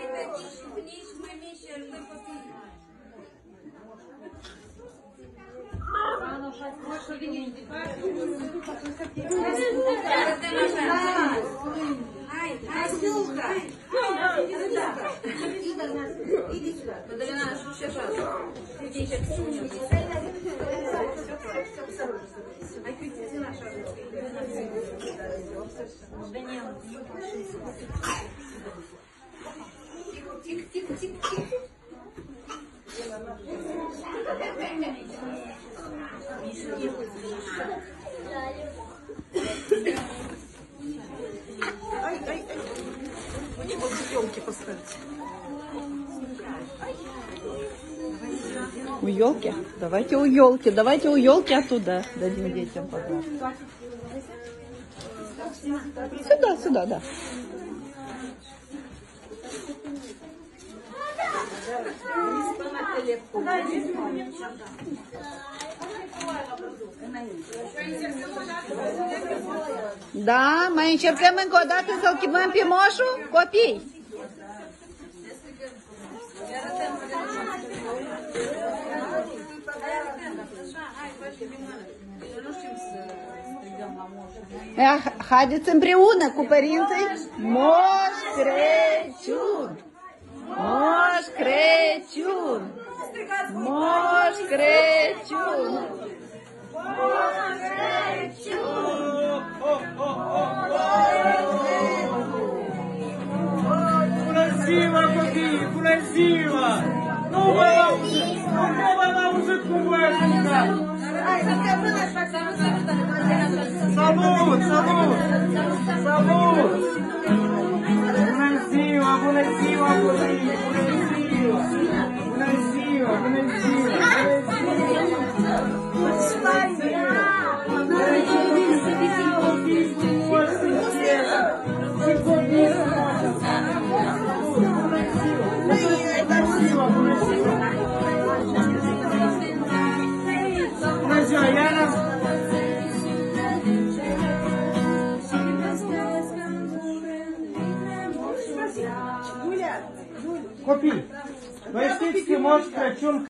Иди сюда. Подалина, сейчас. Тихо. Ай. Вот елки поставить. У елки? Давайте у елки. Давайте у елки оттуда дадим детям подарок. Сюда, да. Da, mai încercăm încă o dată să-l chemăm pe moșu? Copii! Haideți împreună cu părinții. Moș Crăciun! Moș Crăciun! Moș Crăciun! Moș Crăciun! Bună ziua, copii! Bună ziua! Nu v-am auzit cum voi ați jucat! Salut! Bună ziua, copii! Bună ziua! Copii, voi știți că Moș Crăciun